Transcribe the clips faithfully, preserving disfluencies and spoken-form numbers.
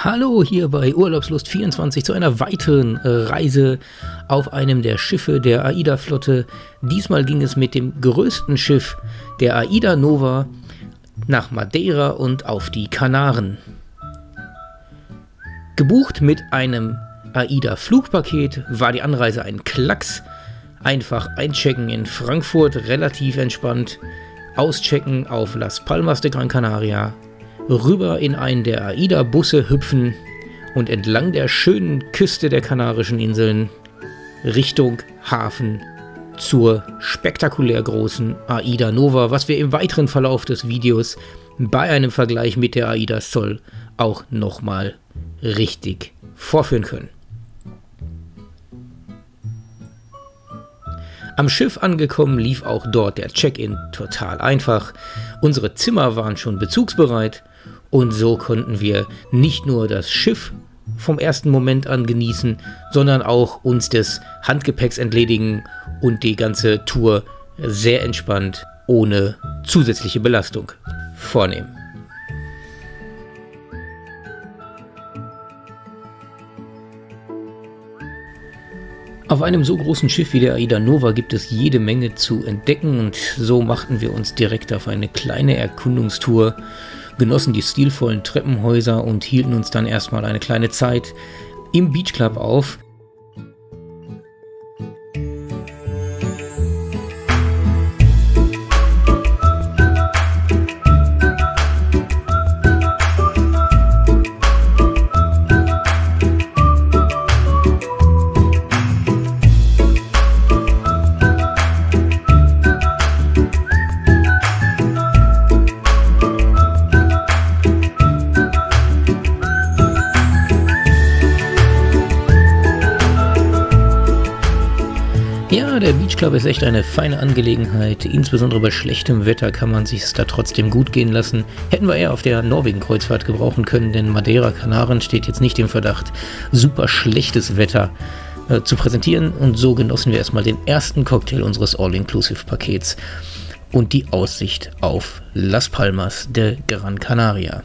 Hallo hier bei Urlaubslust vierundzwanzig zu einer weiteren äh, Reise auf einem der Schiffe der AIDA-Flotte. Diesmal ging es mit dem größten Schiff der AIDA Nova nach Madeira und auf die Kanaren. Gebucht mit einem AIDA-Flugpaket war die Anreise ein Klacks. Einfach einchecken in Frankfurt, relativ entspannt, auschecken auf Las Palmas de Gran Canaria, rüber in einen der AIDA-Busse hüpfen und entlang der schönen Küste der Kanarischen Inseln Richtung Hafen zur spektakulär großen AIDA Nova, was wir im weiteren Verlauf des Videos bei einem Vergleich mit der AIDA Sol auch nochmal richtig vorführen können. Am Schiff angekommen lief auch dort der Check-in total einfach. Unsere Zimmer waren schon bezugsbereit und so konnten wir nicht nur das Schiff vom ersten Moment an genießen, sondern auch uns des Handgepäcks entledigen und die ganze Tour sehr entspannt, ohne zusätzliche Belastung vornehmen. Auf einem so großen Schiff wie der AIDA Nova gibt es jede Menge zu entdecken und so machten wir uns direkt auf eine kleine Erkundungstour, genossen die stilvollen Treppenhäuser und hielten uns dann erstmal eine kleine Zeit im Beach Club auf. Ja, der Beach Club ist echt eine feine Angelegenheit. Insbesondere bei schlechtem Wetter kann man sich da trotzdem gut gehen lassen. Hätten wir eher auf der Norwegen-Kreuzfahrt gebrauchen können, denn Madeira, Kanaren steht jetzt nicht im Verdacht, super schlechtes Wetter äh, zu präsentieren. Und so genossen wir erstmal den ersten Cocktail unseres All-Inclusive-Pakets und die Aussicht auf Las Palmas de Gran Canaria.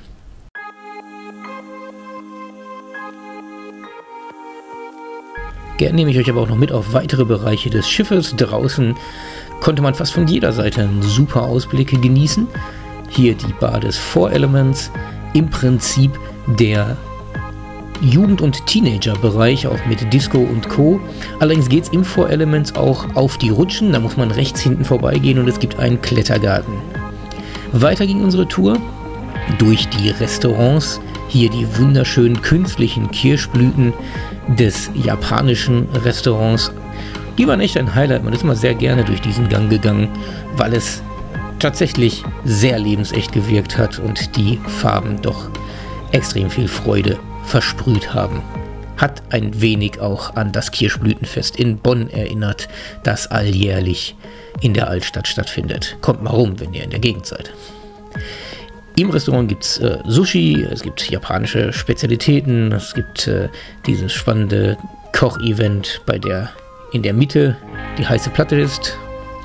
Gerne nehme ich euch aber auch noch mit auf weitere Bereiche des Schiffes. Draußen konnte man fast von jeder Seite einen super Ausblicke genießen. Hier die Bar des Four Elements, im Prinzip der Jugend- und Teenager-Bereich, auch mit Disco und Co. Allerdings geht es im Four Elements auch auf die Rutschen, da muss man rechts hinten vorbeigehen und es gibt einen Klettergarten. Weiter ging unsere Tour durch die Restaurants. Hier die wunderschönen künstlichen Kirschblüten des japanischen Restaurants. Die waren echt ein Highlight. Man ist immer sehr gerne durch diesen Gang gegangen, weil es tatsächlich sehr lebensecht gewirkt hat und die Farben doch extrem viel Freude versprüht haben. Hat ein wenig auch an das Kirschblütenfest in Bonn erinnert, das alljährlich in der Altstadt stattfindet. Kommt mal rum, wenn ihr in der Gegend seid. Im Restaurant gibt es äh, Sushi, es gibt japanische Spezialitäten, es gibt äh, dieses spannende Kochevent, bei der in der Mitte die heiße Platte ist.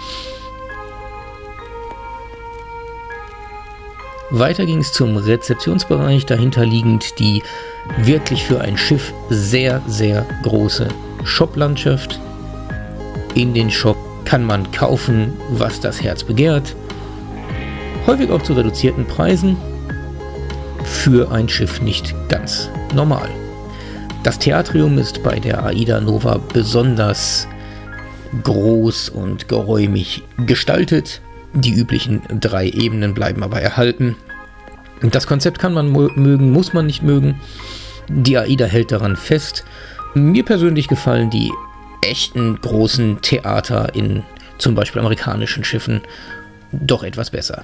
Weiter ging es zum Rezeptionsbereich, dahinter liegend die wirklich für ein Schiff sehr, sehr große Shoplandschaft. In den Shop kann man kaufen, was das Herz begehrt. Häufig auch zu reduzierten Preisen, für ein Schiff nicht ganz normal. Das Theatrium ist bei der AIDA Nova besonders groß und geräumig gestaltet. Die üblichen drei Ebenen bleiben aber erhalten. Das Konzept kann man mögen, muss man nicht mögen. Die AIDA hält daran fest. Mir persönlich gefallen die echten großen Theater in zum Beispiel amerikanischen Schiffen doch etwas besser.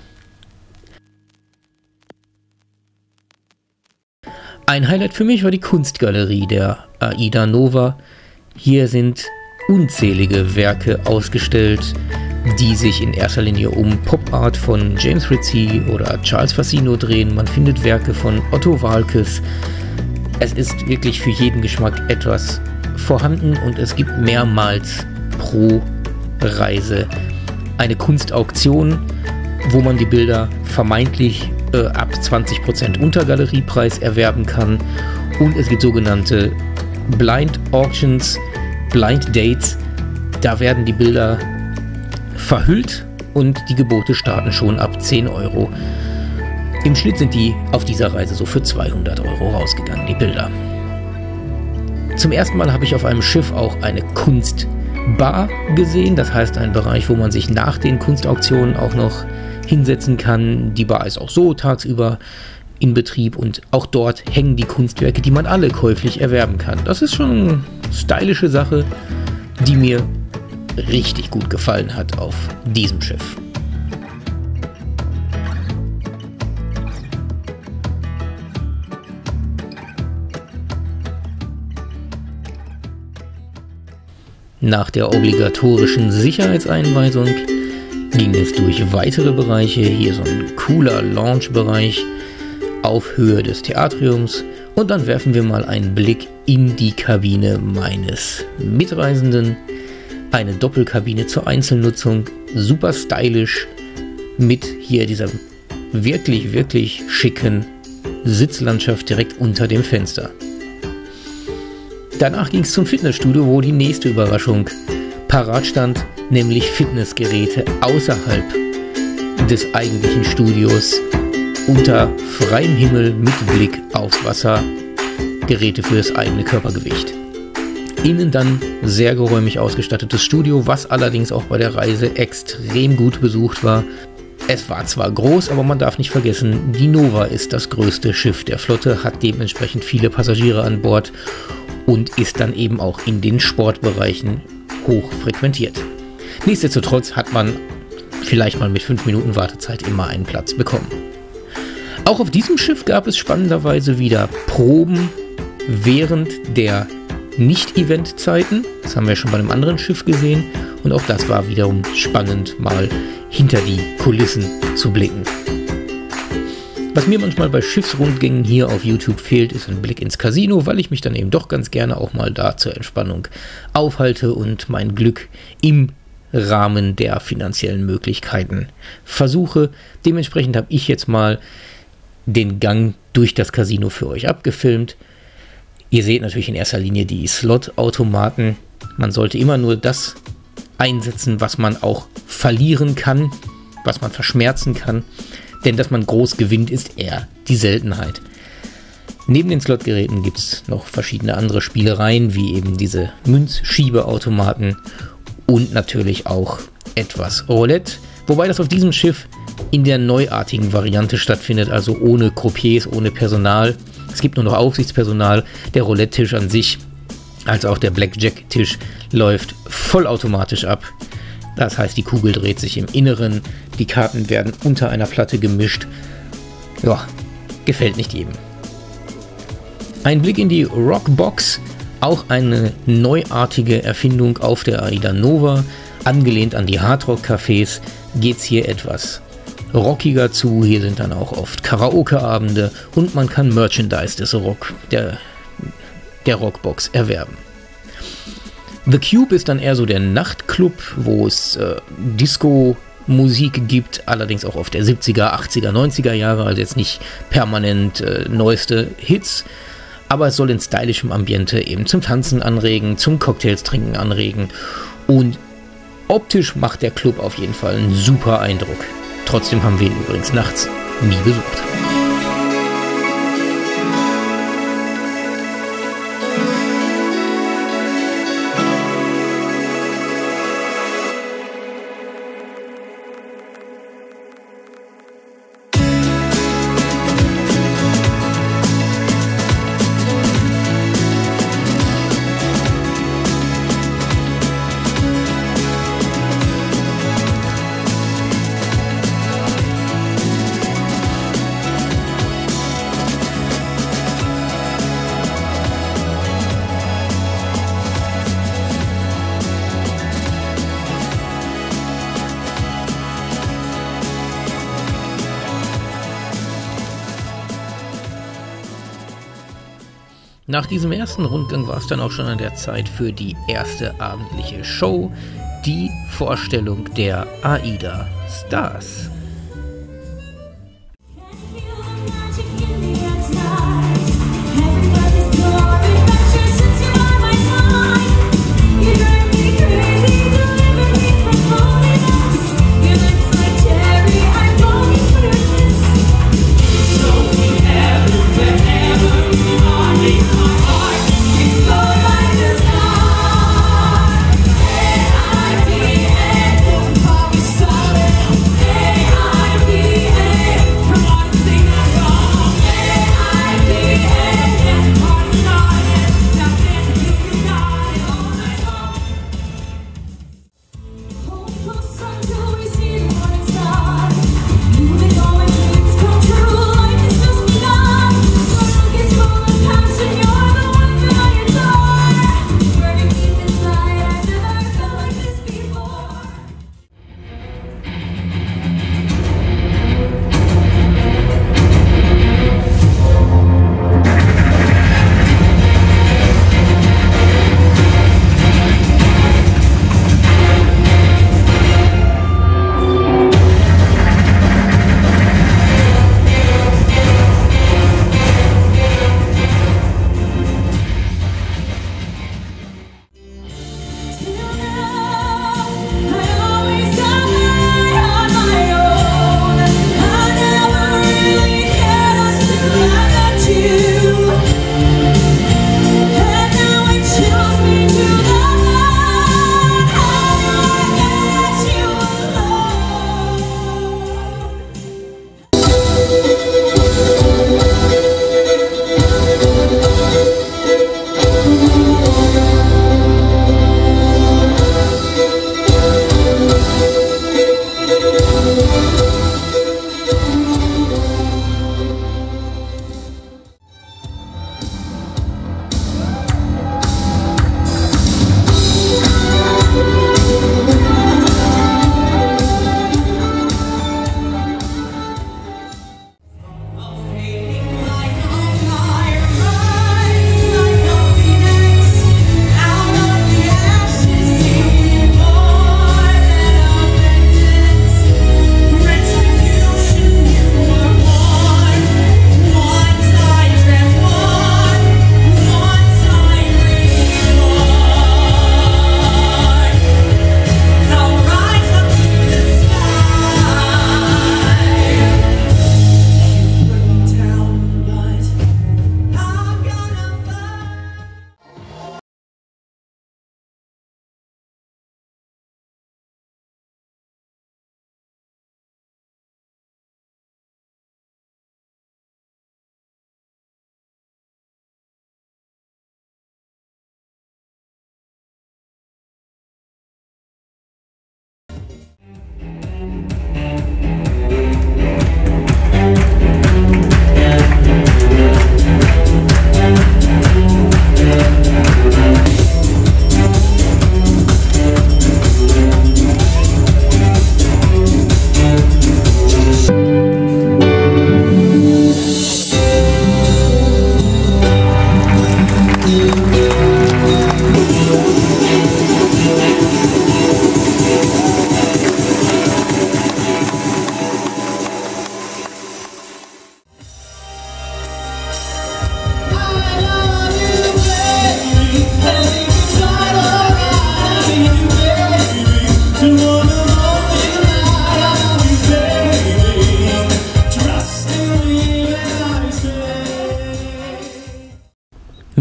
Ein Highlight für mich war die Kunstgalerie der AIDA Nova. Hier sind unzählige Werke ausgestellt, die sich in erster Linie um Pop-Art von James Ritchie oder Charles Fassino drehen. Man findet Werke von Otto Waalkes. Es ist wirklich für jeden Geschmack etwas vorhanden und es gibt mehrmals pro Reise eine Kunstauktion, wo man die Bilder vermeintlich äh, ab zwanzig Prozent unter Galeriepreis erwerben kann Und es gibt sogenannte Blind Auctions, Blind Dates. Da werden die Bilder verhüllt und die Gebote starten schon ab zehn Euro. Im Schnitt sind die auf dieser Reise so für zweihundert Euro rausgegangen, die Bilder. Zum ersten Mal habe ich auf einem Schiff auch eine Kunstbar gesehen. Das heißt, ein Bereich, wo man sich nach den Kunstauktionen auch noch hinsetzen kann. Die Bar ist auch so tagsüber in Betrieb und auch dort hängen die Kunstwerke, die man alle käuflich erwerben kann. Das ist schon eine stylische Sache, die mir richtig gut gefallen hat auf diesem Schiff. Nach der obligatorischen Sicherheitseinweisung ging es durch weitere Bereiche. Hier so ein cooler Lounge-Bereich auf Höhe des Theatriums. Und dann werfen wir mal einen Blick in die Kabine meines Mitreisenden. Eine Doppelkabine zur Einzelnutzung, super stylisch, mit hier dieser wirklich, wirklich schicken Sitzlandschaft direkt unter dem Fenster. Danach ging es zum Fitnessstudio, wo die nächste Überraschung parat stand, nämlich Fitnessgeräte außerhalb des eigentlichen Studios unter freiem Himmel mit Blick aufs Wasser, Geräte für das eigene Körpergewicht. Innen dann sehr geräumig ausgestattetes Studio, was allerdings auch bei der Reise extrem gut besucht war. Es war zwar groß, aber man darf nicht vergessen, die Nova ist das größte Schiff der Flotte, hat dementsprechend viele Passagiere an Bord und ist dann eben auch in den Sportbereichen hoch frequentiert. Nichtsdestotrotz hat man vielleicht mal mit fünf Minuten Wartezeit immer einen Platz bekommen. Auch auf diesem Schiff gab es spannenderweise wieder Proben während der Nicht-Event-Zeiten. Das haben wir schon bei einem anderen Schiff gesehen. Und auch das war wiederum spannend, mal hinter die Kulissen zu blicken. Was mir manchmal bei Schiffsrundgängen hier auf YouTube fehlt, ist ein Blick ins Casino, weil ich mich dann eben doch ganz gerne auch mal da zur Entspannung aufhalte und mein Glück im Rahmen der finanziellen Möglichkeiten versuche. Dementsprechend habe ich jetzt mal den Gang durch das Casino für euch abgefilmt. Ihr seht natürlich in erster Linie die Slot-Automaten. Man sollte immer nur das einsetzen, was man auch verlieren kann, was man verschmerzen kann. Denn dass man groß gewinnt, ist eher die Seltenheit. Neben den Slotgeräten gibt es noch verschiedene andere Spielereien, wie eben diese Münzschiebeautomaten und natürlich auch etwas Roulette. Wobei das auf diesem Schiff in der neuartigen Variante stattfindet, also ohne Croupiers, ohne Personal. Es gibt nur noch Aufsichtspersonal. Der Roulette-Tisch an sich, als auch der Blackjack-Tisch, läuft vollautomatisch ab. Das heißt, die Kugel dreht sich im Inneren, die Karten werden unter einer Platte gemischt. Ja, gefällt nicht jedem. Ein Blick in die Rockbox, auch eine neuartige Erfindung auf der Aida Nova. Angelehnt an die Hardrock-Cafés geht es hier etwas rockiger zu. Hier sind dann auch oft Karaoke-Abende und man kann Merchandise des Rock, der, der Rockbox erwerben. The Cube ist dann eher so der Nachtclub, wo es äh, Disco-Musik gibt, allerdings auch auf der siebziger, achtziger, neunziger Jahre, also jetzt nicht permanent äh, neueste Hits, aber es soll in stylischem Ambiente eben zum Tanzen anregen, zum Cocktails trinken anregen und optisch macht der Club auf jeden Fall einen super Eindruck. Trotzdem haben wir ihn übrigens nachts nie besucht. Nach diesem ersten Rundgang war es dann auch schon an der Zeit für die erste abendliche Show, die Vorstellung der Aida Stars. Everybody's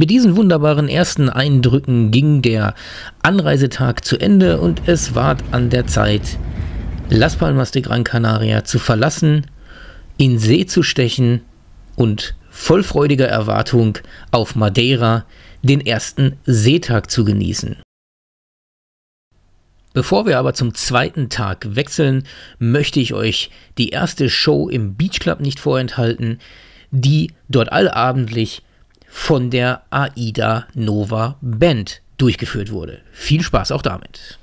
Mit diesen wunderbaren ersten Eindrücken ging der Anreisetag zu Ende und es war an der Zeit, Las Palmas de Gran Canaria zu verlassen, in See zu stechen und voll freudiger Erwartung auf Madeira den ersten Seetag zu genießen. Bevor wir aber zum zweiten Tag wechseln, möchte ich euch die erste Show im Beach Club nicht vorenthalten, die dort allabendlich von der Aida Nova Band durchgeführt wurde. Viel Spaß auch damit!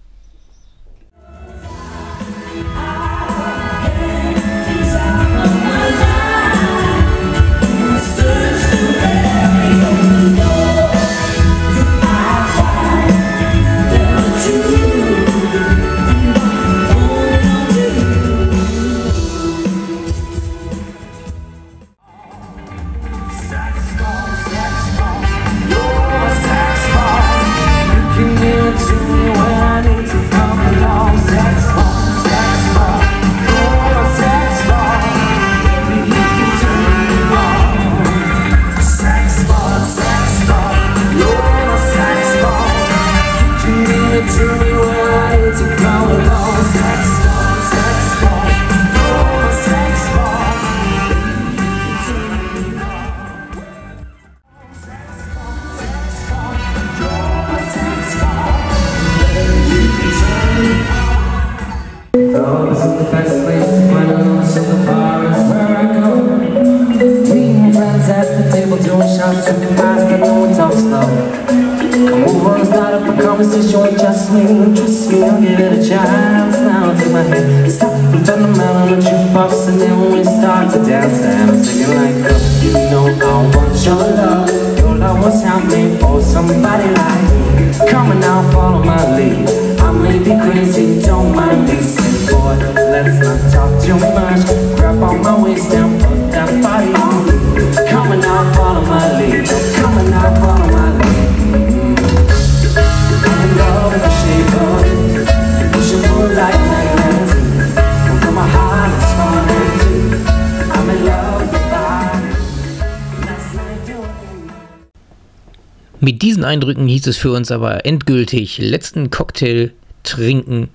Mit diesen Eindrücken hieß es für uns aber endgültig letzten Cocktail trinken,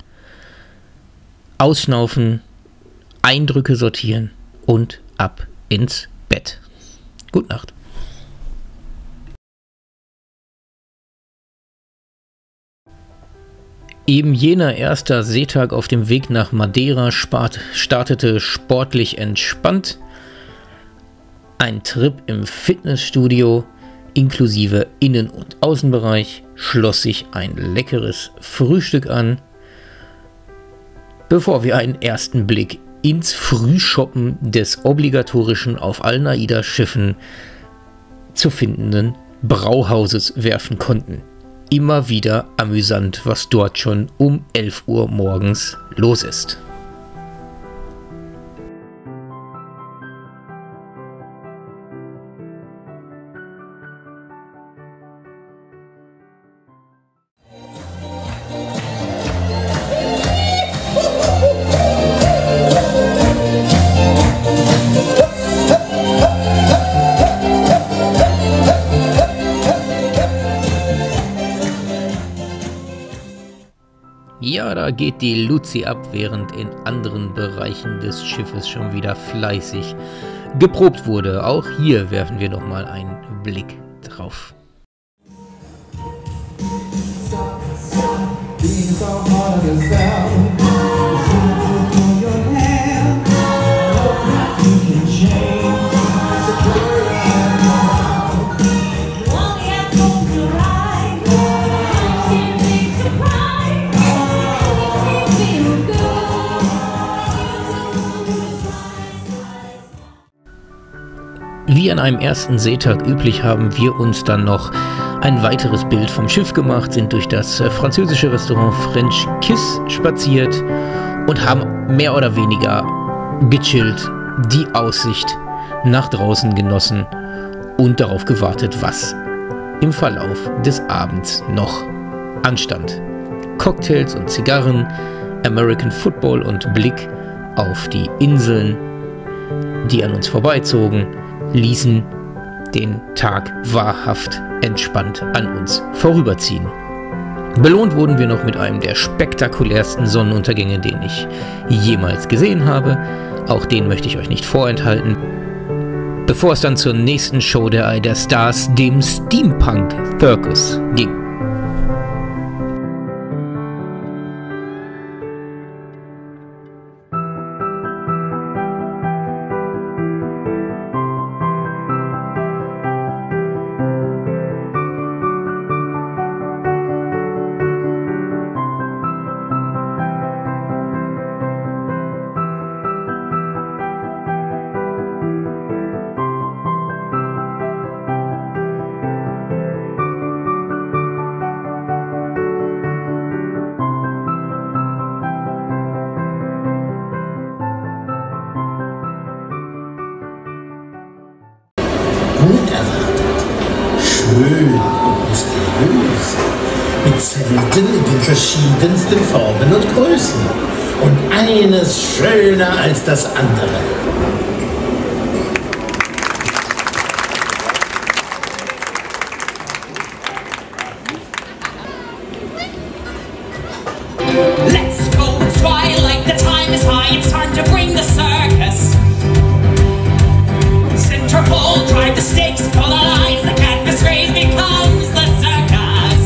ausschnaufen, Eindrücke sortieren und ab ins Bett. Gute Nacht. Eben jener erster Seetag auf dem Weg nach Madeira startete sportlich entspannt. Ein Trip im Fitnessstudio inklusive Innen- und Außenbereich schloss sich ein leckeres Frühstück an, bevor wir einen ersten Blick ins Frühshoppen des obligatorischen auf allen AIDA-Schiffen zu findenden Brauhauses werfen konnten. Immer wieder amüsant, was dort schon um elf Uhr morgens los ist. Ja, da geht die Luzi ab, während in anderen Bereichen des Schiffes schon wieder fleißig geprobt wurde. Auch hier werfen wir nochmal einen Blick drauf. Wie an einem ersten Seetag üblich haben wir uns dann noch ein weiteres Bild vom Schiff gemacht, sind durch das französische Restaurant French Kiss spaziert und haben mehr oder weniger gechillt, die Aussicht nach draußen genossen und darauf gewartet, was im Verlauf des Abends noch anstand. Cocktails und Zigarren, American Football und Blick auf die Inseln, die an uns vorbeizogen, ließen den Tag wahrhaft entspannt an uns vorüberziehen. Belohnt wurden wir noch mit einem der spektakulärsten Sonnenuntergänge, den ich jemals gesehen habe. Auch den möchte ich euch nicht vorenthalten. Bevor es dann zur nächsten Show der Eye der Stars, dem Steampunk Circus, ging. Schön und mysteriös, mit Zelten in den verschiedensten Formen und Größen und eines schöner als das andere. Let's go twilight, the time is high, it's time to bring the circus. Center pole, drive the stakes, pull the lines, the canvas raised becomes the circus.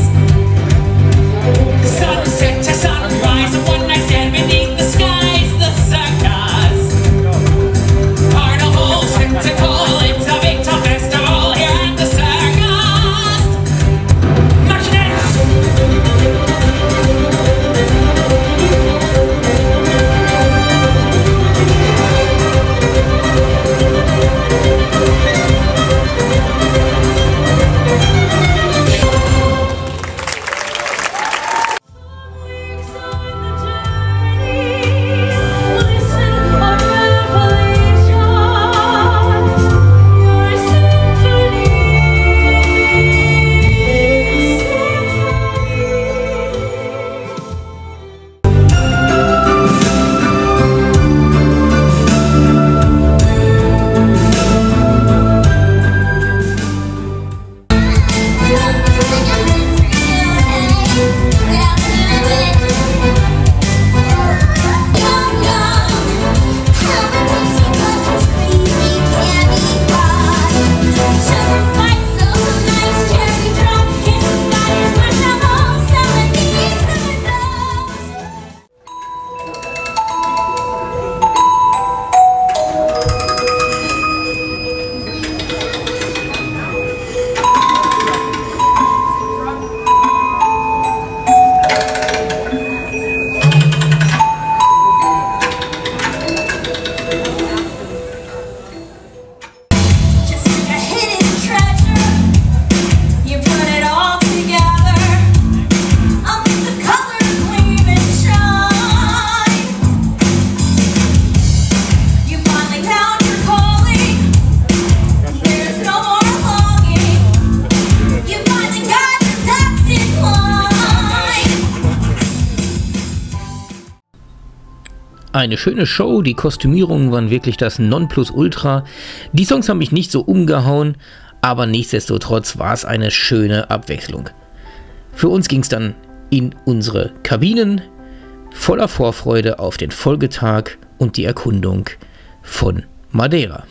Sunset to sunrise, a one night stand beneath the skies, the circus. Carnival, spectacle, it's a big top festival here at the circus. Martinettes! Eine schöne Show, die Kostümierungen waren wirklich das Nonplusultra. Die Songs haben mich nicht so umgehauen, aber nichtsdestotrotz war es eine schöne Abwechslung. Für uns ging es dann in unsere Kabinen, voller Vorfreude auf den Folgetag und die Erkundung von Madeira.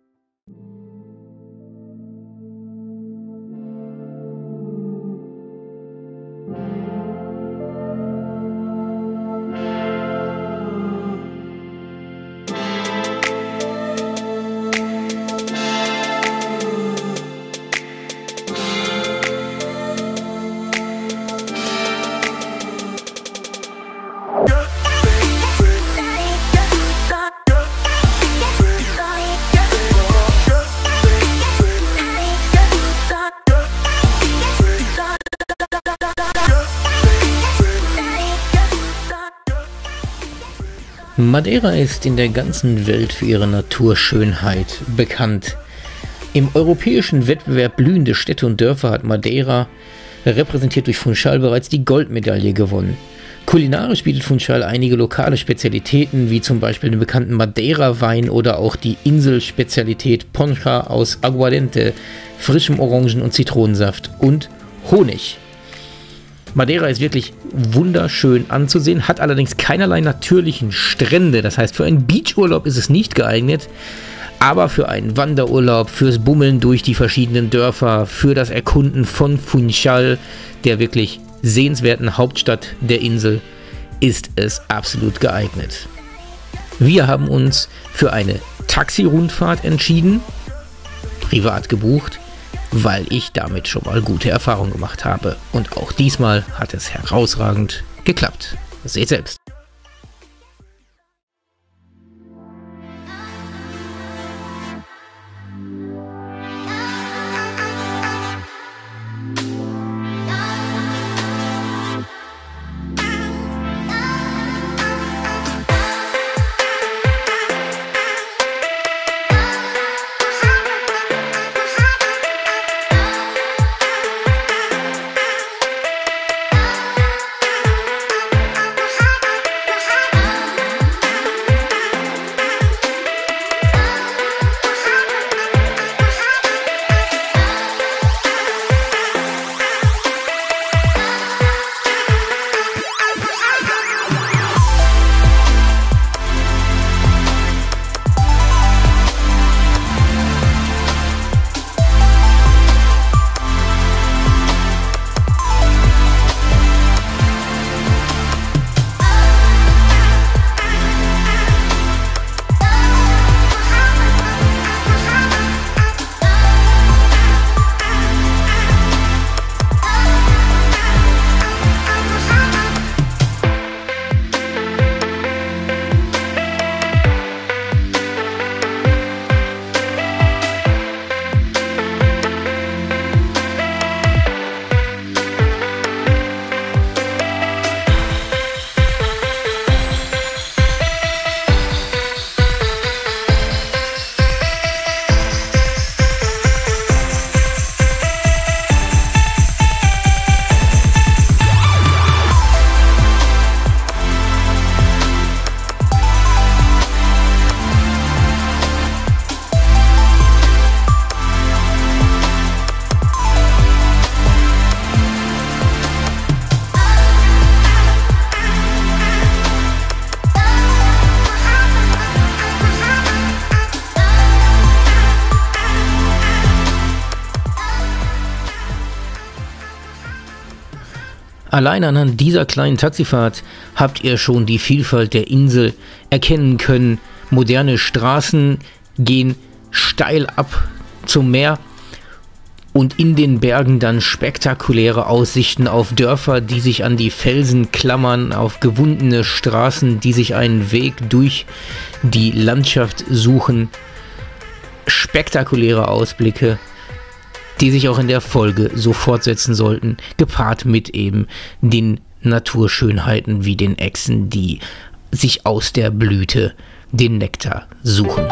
Madeira ist in der ganzen Welt für ihre Naturschönheit bekannt. Im europäischen Wettbewerb Blühende Städte und Dörfer hat Madeira, repräsentiert durch Funchal, bereits die Goldmedaille gewonnen. Kulinarisch bietet Funchal einige lokale Spezialitäten, wie zum Beispiel den bekannten Madeira-Wein oder auch die Inselspezialität Poncha aus Aguardiente, frischem Orangen- und Zitronensaft und Honig. Madeira ist wirklich wunderschön anzusehen, hat allerdings keinerlei natürlichen Strände. Das heißt, für einen Beachurlaub ist es nicht geeignet, aber für einen Wanderurlaub, fürs Bummeln durch die verschiedenen Dörfer, für das Erkunden von Funchal, der wirklich sehenswerten Hauptstadt der Insel, ist es absolut geeignet. Wir haben uns für eine Taxi-Rundfahrt entschieden, privat gebucht, weil ich damit schon mal gute Erfahrungen gemacht habe. Und auch diesmal hat es herausragend geklappt. Seht selbst. Allein anhand dieser kleinen Taxifahrt habt ihr schon die Vielfalt der Insel erkennen können. Moderne Straßen gehen steil ab zum Meer und in den Bergen dann spektakuläre Aussichten auf Dörfer, die sich an die Felsen klammern, auf gewundene Straßen, die sich einen Weg durch die Landschaft suchen. Spektakuläre Ausblicke, die sich auch in der Folge so fortsetzen sollten, gepaart mit eben den Naturschönheiten wie den Echsen, die sich aus der Blüte den Nektar suchen.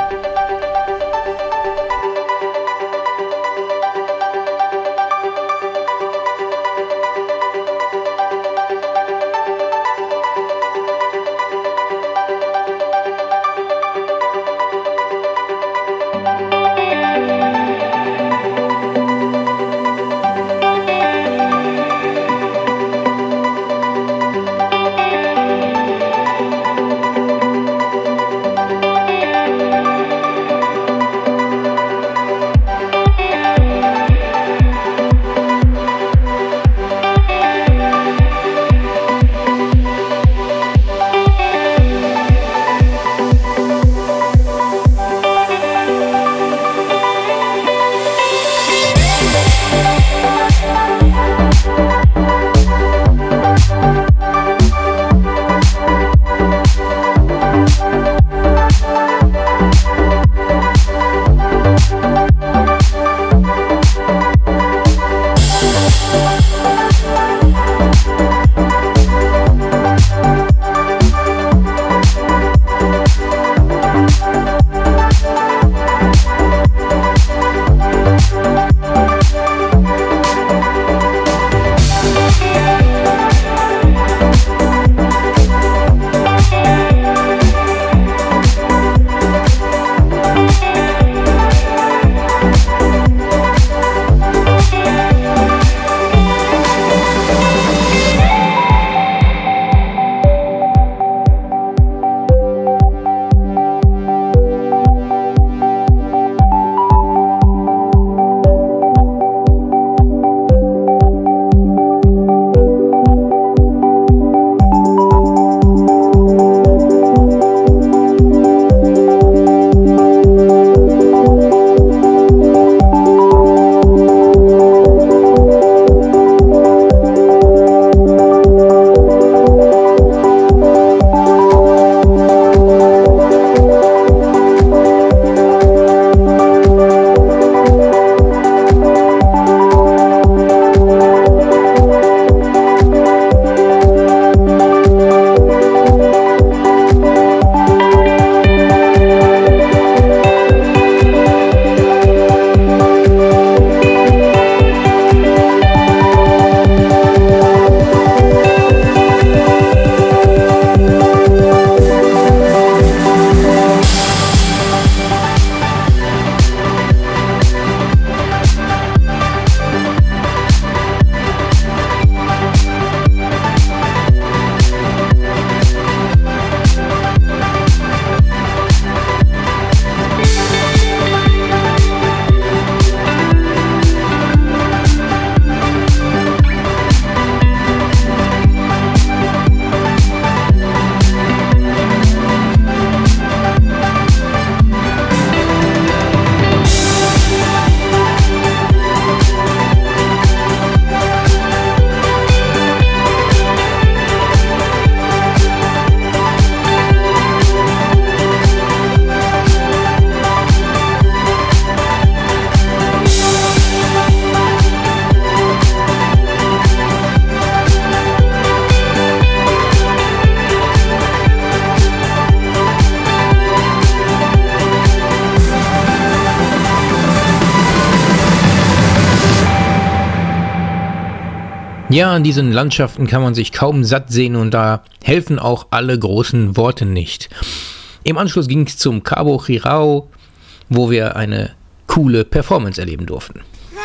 Ja, an diesen Landschaften kann man sich kaum satt sehen und da helfen auch alle großen Worte nicht. Im Anschluss ging es zum Cabo Girao, wo wir eine coole Performance erleben durften.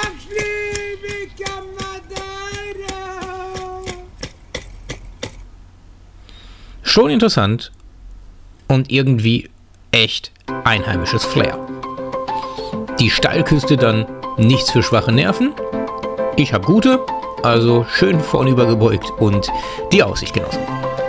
Schon interessant und irgendwie echt einheimisches Flair. Die Steilküste dann nichts für schwache Nerven. Ich habe gute, also schön vornüber gebeugt und die Aussicht genossen.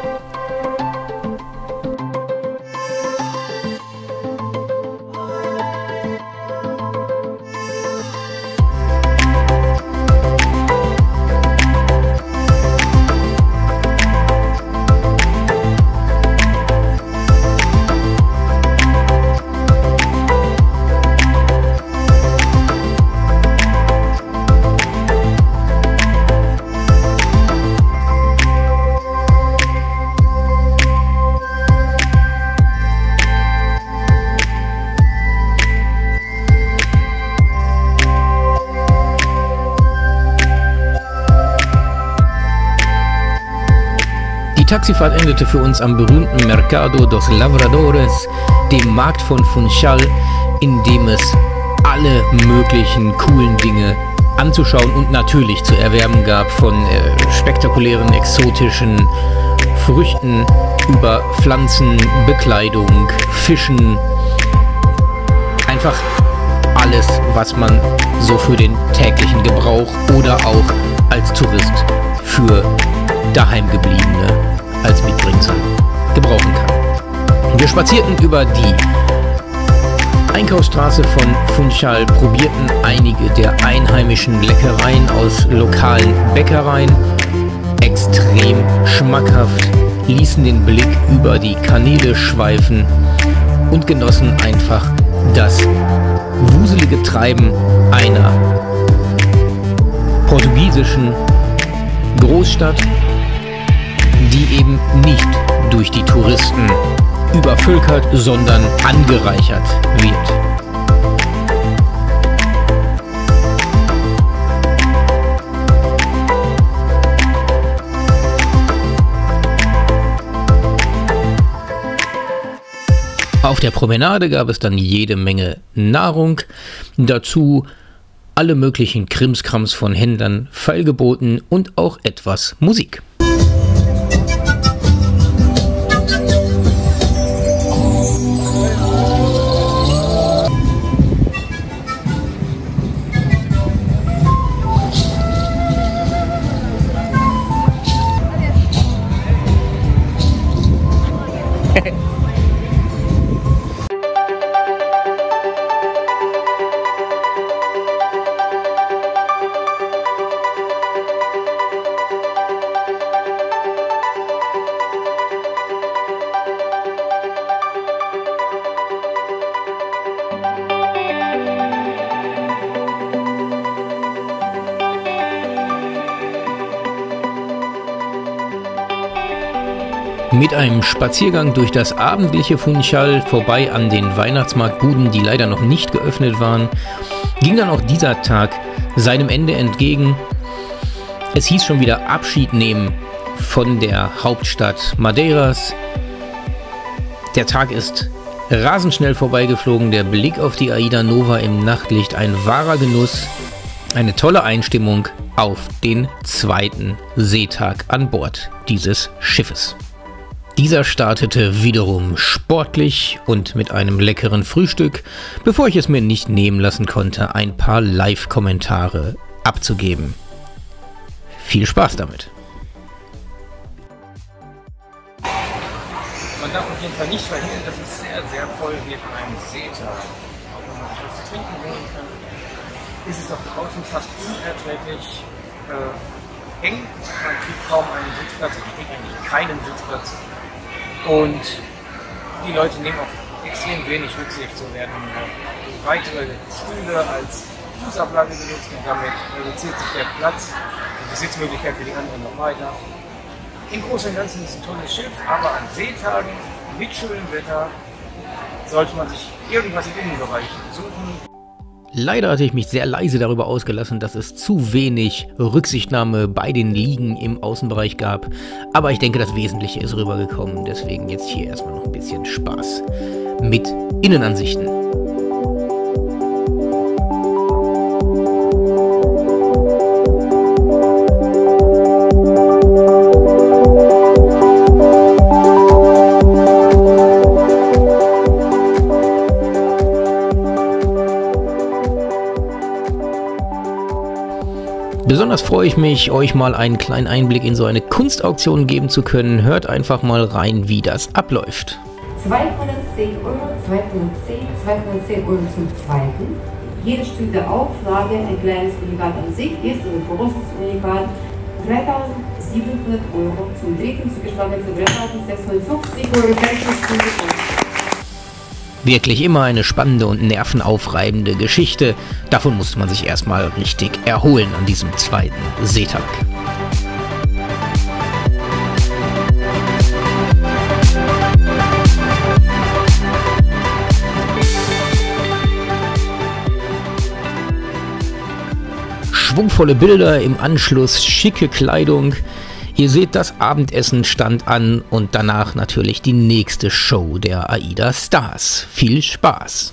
Die Taxifahrt endete für uns am berühmten Mercado dos Lavradores, dem Markt von Funchal, in dem es alle möglichen coolen Dinge anzuschauen und natürlich zu erwerben gab, von äh, spektakulären, exotischen Früchten über Pflanzen, Bekleidung, Fischen, einfach alles, was man so für den täglichen Gebrauch oder auch als Tourist für Daheimgebliebene als Mitbringsel gebrauchen kann. Wir spazierten über die Einkaufsstraße von Funchal, probierten einige der einheimischen Leckereien aus lokalen Bäckereien, extrem schmackhaft, ließen den Blick über die Kanäle schweifen und genossen einfach das wuselige Treiben einer portugiesischen Großstadt, die eben nicht durch die Touristen übervölkert, sondern angereichert wird. Auf der Promenade gab es dann jede Menge Nahrung, dazu alle möglichen Krimskrams von Händlern feilgeboten und auch etwas Musik. Mit einem Spaziergang durch das abendliche Funchal vorbei an den Weihnachtsmarktbuden, die leider noch nicht geöffnet waren, ging dann auch dieser Tag seinem Ende entgegen. Es hieß schon wieder Abschied nehmen von der Hauptstadt Madeiras. Der Tag ist rasend schnell vorbeigeflogen, der Blick auf die Aida Nova im Nachtlicht, ein wahrer Genuss, eine tolle Einstimmung auf den zweiten Seetag an Bord dieses Schiffes. Dieser startete wiederum sportlich und mit einem leckeren Frühstück, bevor ich es mir nicht nehmen lassen konnte, ein paar Live-Kommentare abzugeben. Viel Spaß damit! Man darf auf jeden Fall nicht verhindern, dass es sehr, sehr voll wird an einem Seetag. Auch wenn man sich was zu trinken holen kann, ist es doch draußen fast unerträglich äh, eng. Man kriegt kaum einen Sitzplatz, ich kriege eigentlich keinen Sitzplatz. Und die Leute nehmen auch extrem wenig Rücksicht, so werden weitere Stühle als Fußablage genutzt und damit reduziert sich der Platz und die Sitzmöglichkeit für die anderen noch weiter. Im Großen und Ganzen ist es ein tolles Schiff, aber an Seetagen mit schönem Wetter sollte man sich irgendwas im Innenbereich suchen. Leider hatte ich mich sehr leise darüber ausgelassen, dass es zu wenig Rücksichtnahme bei den Liegen im Außenbereich gab. Aber ich denke, das Wesentliche ist rübergekommen. Deswegen jetzt hier erstmal noch ein bisschen Spaß mit Innenansichten. Besonders freue ich mich, euch mal einen kleinen Einblick in so eine Kunstauktion geben zu können. Hört einfach mal rein, wie das abläuft. zweihundertzehn Euro, zweihundertzehn, zweihundertzehn Euro zum zweiten. Jedes Stück der Auflage, ein kleines Unikat an sich, ist ein großes Unikat. dreitausendsiebenhundert Euro zum dritten zugeschlagen für dreitausendsechshundertfünfzig Euro. Wirklich immer eine spannende und nervenaufreibende Geschichte. Davon musste man sich erstmal richtig erholen an diesem zweiten Seetag. Schwungvolle Bilder, im Anschluss schicke Kleidung. Ihr seht, das Abendessen stand an und danach natürlich die nächste Show der AIDA Stars. Viel Spaß!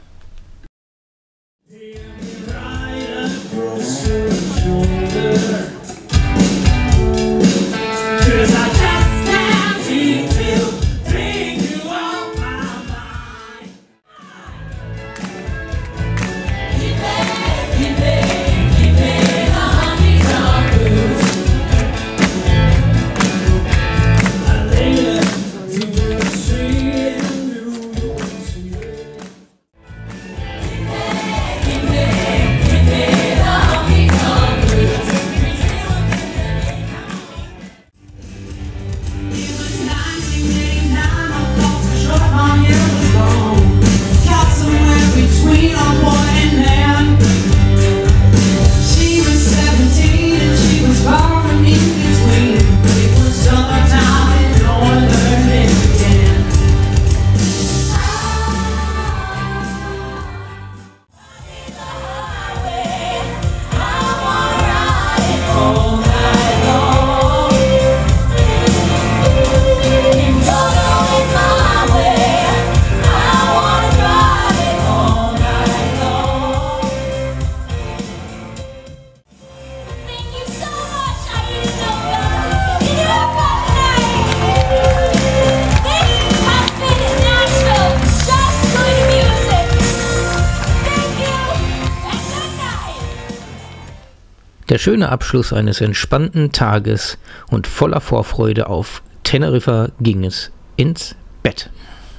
Der schöne Abschluss eines entspannten Tages und voller Vorfreude auf Teneriffa ging es ins Bett.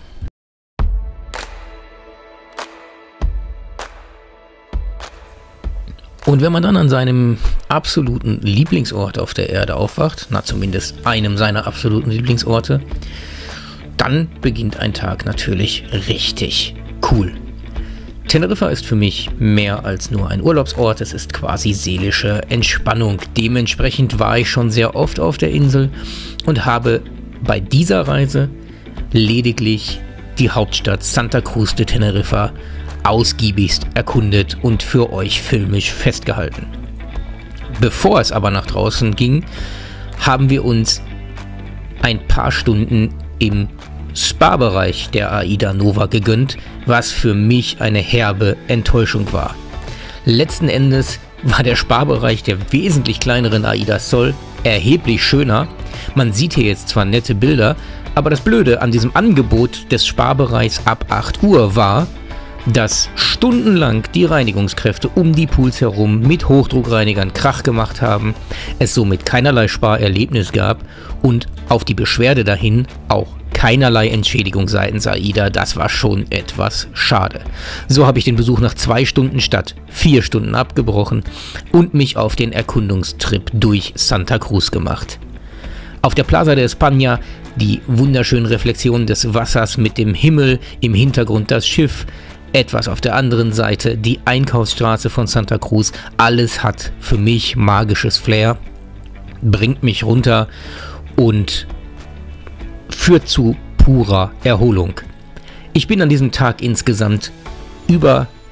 Und wenn man dann an seinem absoluten Lieblingsort auf der Erde aufwacht, na zumindest einem seiner absoluten Lieblingsorte, dann beginnt ein Tag natürlich richtig cool. Teneriffa ist für mich mehr als nur ein Urlaubsort, es ist quasi seelische Entspannung. Dementsprechend war ich schon sehr oft auf der Insel und habe bei dieser Reise lediglich die Hauptstadt Santa Cruz de Teneriffa ausgiebigst erkundet und für euch filmisch festgehalten. Bevor es aber nach draußen ging, haben wir uns ein paar Stunden im Spa-Bereich der AIDA Nova gegönnt, was für mich eine herbe Enttäuschung war. Letzten Endes war der Spa-Bereich der wesentlich kleineren AIDA Sol erheblich schöner. Man sieht hier jetzt zwar nette Bilder, aber das Blöde an diesem Angebot des Spa-Bereichs ab acht Uhr war, dass stundenlang die Reinigungskräfte um die Pools herum mit Hochdruckreinigern Krach gemacht haben, es somit keinerlei Sparerlebnis gab und auf die Beschwerde dahin auch keinerlei Entschädigung seitens AIDA. Das war schon etwas schade. So habe ich den Besuch nach zwei Stunden statt vier Stunden abgebrochen und mich auf den Erkundungstrip durch Santa Cruz gemacht. Auf der Plaza de España die wunderschönen Reflexionen des Wassers mit dem Himmel, im Hintergrund das Schiff, etwas auf der anderen Seite die Einkaufsstraße von Santa Cruz. Alles hat für mich magisches Flair, bringt mich runter und führt zu purer Erholung. Ich bin an diesem Tag insgesamt über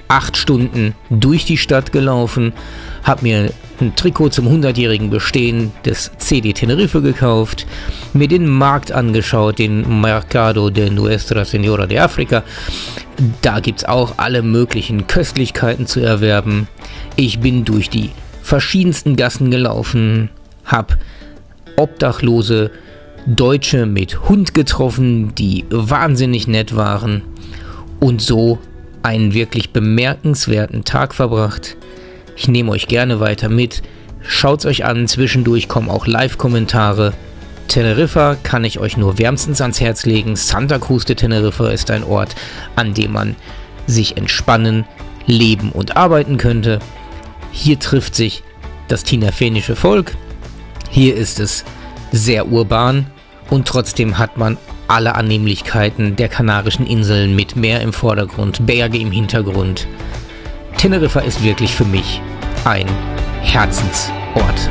acht Stunden durch die Stadt gelaufen, habe mir ein Trikot zum hundertjährigen Bestehen des C D Tenerife gekauft, mir den Markt angeschaut, den Mercado de Nuestra Señora de Africa. Da gibt es auch alle möglichen Köstlichkeiten zu erwerben. Ich bin durch die verschiedensten Gassen gelaufen, habe obdachlose Deutsche mit Hund getroffen, die wahnsinnig nett waren und so einen wirklich bemerkenswerten Tag verbracht. Ich nehme euch gerne weiter mit. Schaut's euch an, zwischendurch kommen auch Live-Kommentare. Teneriffa kann ich euch nur wärmstens ans Herz legen. Santa Cruz de Tenerife ist ein Ort, an dem man sich entspannen, leben und arbeiten könnte. Hier trifft sich das tinerfenische Volk. Hier ist es sehr urban und trotzdem hat man alle Annehmlichkeiten der Kanarischen Inseln mit Meer im Vordergrund, Berge im Hintergrund. Teneriffa ist wirklich für mich ein Herzensort.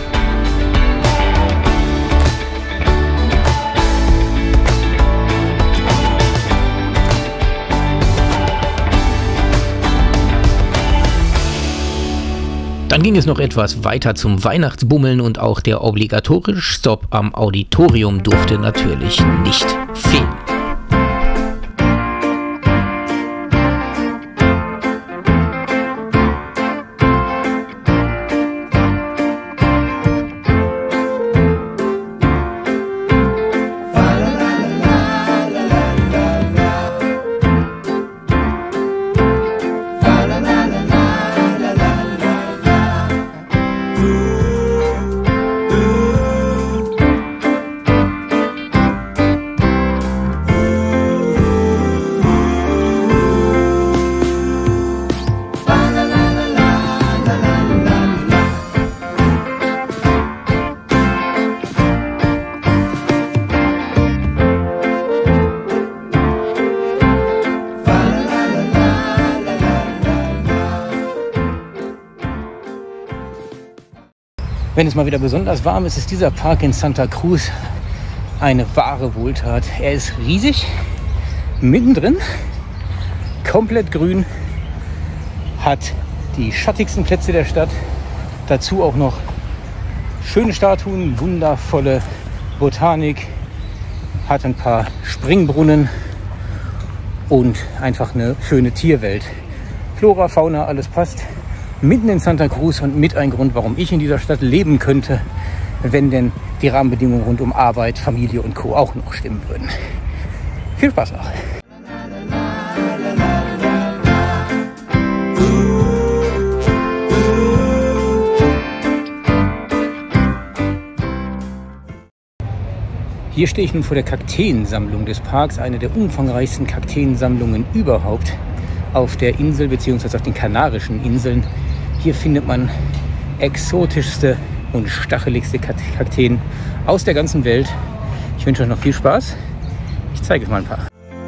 Dann ging es noch etwas weiter zum Weihnachtsbummeln und auch der obligatorische Stopp am Auditorium durfte natürlich nicht fehlen. Wenn es mal wieder besonders warm ist, ist dieser Park in Santa Cruz eine wahre Wohltat. Er ist riesig, mittendrin, komplett grün, hat die schattigsten Plätze der Stadt, dazu auch noch schöne Statuen, wundervolle Botanik, hat ein paar Springbrunnen und einfach eine schöne Tierwelt. Flora, Fauna, alles passt. Mitten in Santa Cruz und mit ein Grund, warum ich in dieser Stadt leben könnte, wenn denn die Rahmenbedingungen rund um Arbeit, Familie und Co. auch noch stimmen würden. Viel Spaß noch! Hier stehe ich nun vor der Kakteensammlung des Parks, eine der umfangreichsten Kakteensammlungen überhaupt auf der Insel bzw. auf den Kanarischen Inseln. Hier findet man exotischste und stacheligste Kakteen aus der ganzen Welt. Ich wünsche euch noch viel Spaß. Ich zeige euch mal ein paar.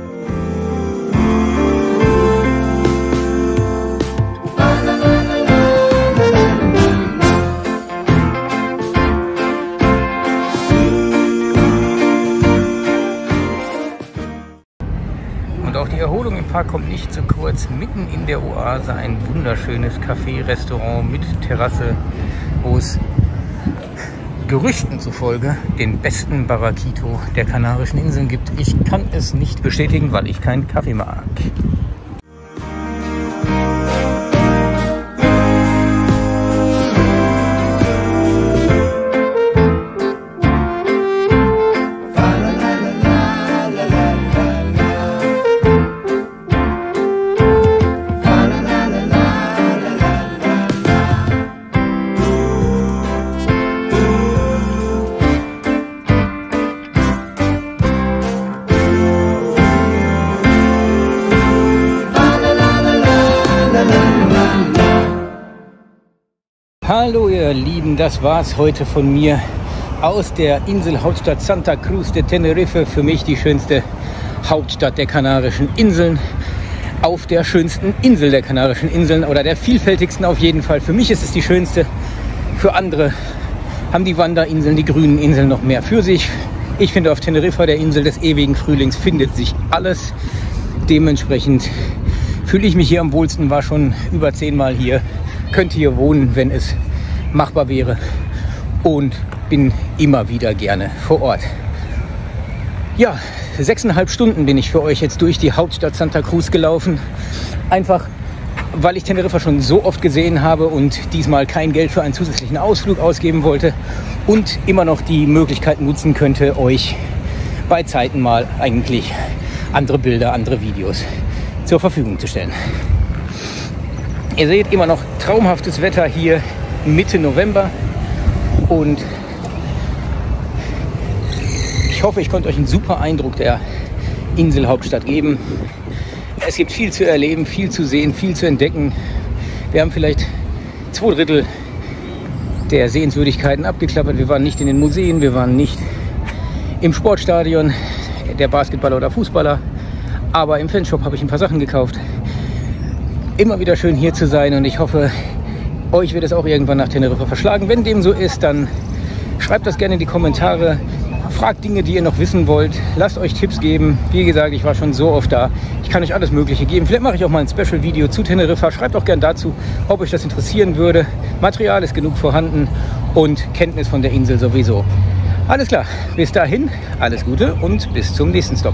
Und auch die Erholung im Park kommt nicht zu kurz. Mitten in der Oase ein wunderschönes Café, Restaurant mit Terrasse, wo es Gerüchten zufolge den besten Barraquito der Kanarischen Inseln gibt. Ich kann es nicht bestätigen, weil ich keinen Kaffee mag. Hallo ihr Lieben, das war's heute von mir aus der Inselhauptstadt Santa Cruz de Tenerife. Für mich die schönste Hauptstadt der Kanarischen Inseln. Auf der schönsten Insel der Kanarischen Inseln oder der vielfältigsten auf jeden Fall. Für mich ist es die schönste. Für andere haben die Wanderinseln, die grünen Inseln noch mehr für sich. Ich finde, auf Teneriffa, der Insel des ewigen Frühlings, findet sich alles. Dementsprechend fühle ich mich hier am wohlsten, war schon über zehnmal hier, könnte hier wohnen, wenn es machbar wäre und bin immer wieder gerne vor Ort. Ja, sechseinhalb Stunden bin ich für euch jetzt durch die Hauptstadt Santa Cruz gelaufen, einfach weil ich Teneriffa schon so oft gesehen habe und diesmal kein Geld für einen zusätzlichen Ausflug ausgeben wollte und immer noch die Möglichkeit nutzen könnte, euch bei Zeiten mal eigentlich andere Bilder, andere Videos zur Verfügung zu stellen. Ihr seht immer noch traumhaftes Wetter hier Mitte November und ich hoffe, ich konnte euch einen super Eindruck der Inselhauptstadt geben. Es gibt viel zu erleben, viel zu sehen, viel zu entdecken. Wir haben vielleicht zwei Drittel der Sehenswürdigkeiten abgeklappert. Wir waren nicht in den Museen, wir waren nicht im Sportstadion der Basketballer oder Fußballer, aber im Fanshop habe ich ein paar Sachen gekauft. Immer wieder schön hier zu sein und ich hoffe, euch wird es auch irgendwann nach Teneriffa verschlagen. Wenn dem so ist, dann schreibt das gerne in die Kommentare. Fragt Dinge, die ihr noch wissen wollt. Lasst euch Tipps geben. Wie gesagt, ich war schon so oft da. Ich kann euch alles Mögliche geben. Vielleicht mache ich auch mal ein Special-Video zu Teneriffa. Schreibt auch gerne dazu, ob euch das interessieren würde. Material ist genug vorhanden und Kenntnis von der Insel sowieso. Alles klar, bis dahin, alles Gute und bis zum nächsten Stop.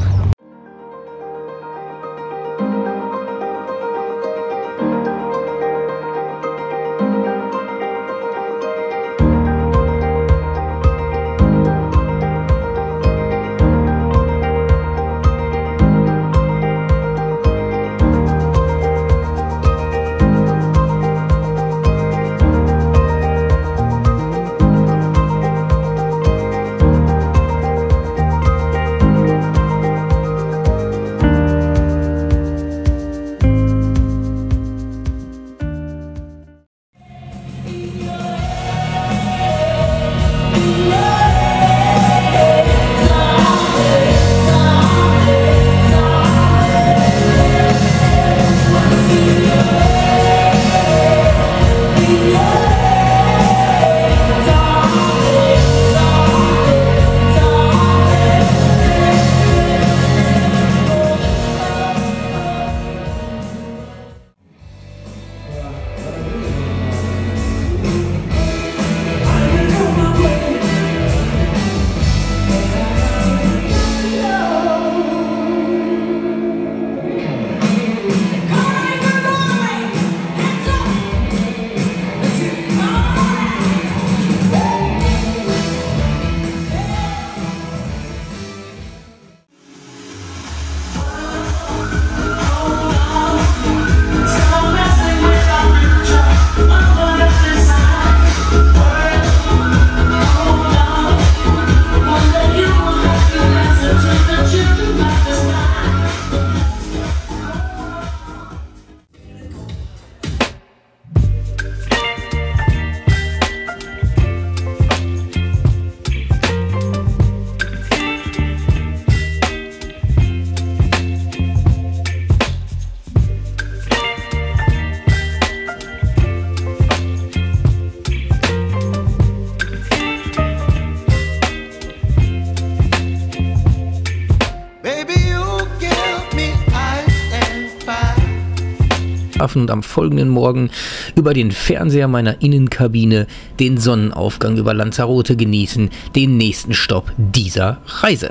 Und am folgenden Morgen über den Fernseher meiner Innenkabine den Sonnenaufgang über Lanzarote genießen, den nächsten Stopp dieser Reise.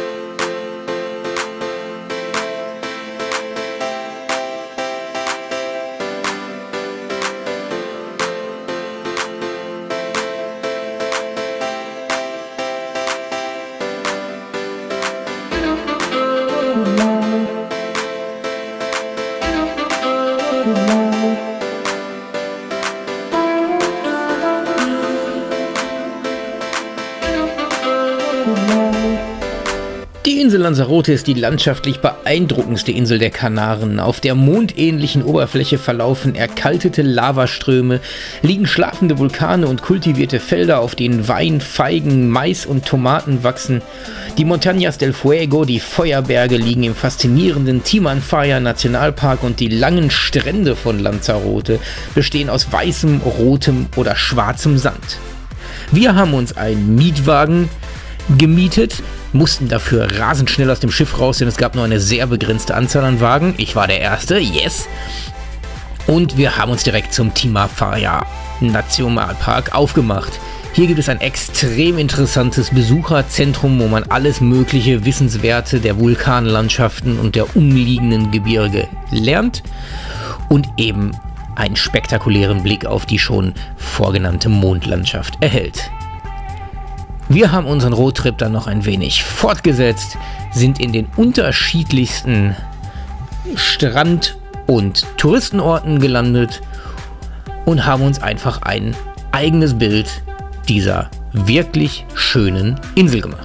Die Insel Lanzarote ist die landschaftlich beeindruckendste Insel der Kanaren. Auf der mondähnlichen Oberfläche verlaufen erkaltete Lavaströme, liegen schlafende Vulkane und kultivierte Felder, auf denen Wein, Feigen, Mais und Tomaten wachsen. Die Montañas del Fuego, die Feuerberge, liegen im faszinierenden Timanfaya Nationalpark und die langen Strände von Lanzarote bestehen aus weißem, rotem oder schwarzem Sand. Wir haben uns einen Mietwagen gemietet mussten dafür rasend schnell aus dem Schiff raus, denn es gab nur eine sehr begrenzte Anzahl an Wagen. Ich war der Erste, yes! Und wir haben uns direkt zum Timofeja Nationalpark aufgemacht. Hier gibt es ein extrem interessantes Besucherzentrum, wo man alles mögliche Wissenswerte der Vulkanlandschaften und der umliegenden Gebirge lernt und eben einen spektakulären Blick auf die schon vorgenannte Mondlandschaft erhält. Wir haben unseren Roadtrip dann noch ein wenig fortgesetzt, sind in den unterschiedlichsten Strand- und Touristenorten gelandet und haben uns einfach ein eigenes Bild dieser wirklich schönen Insel gemacht.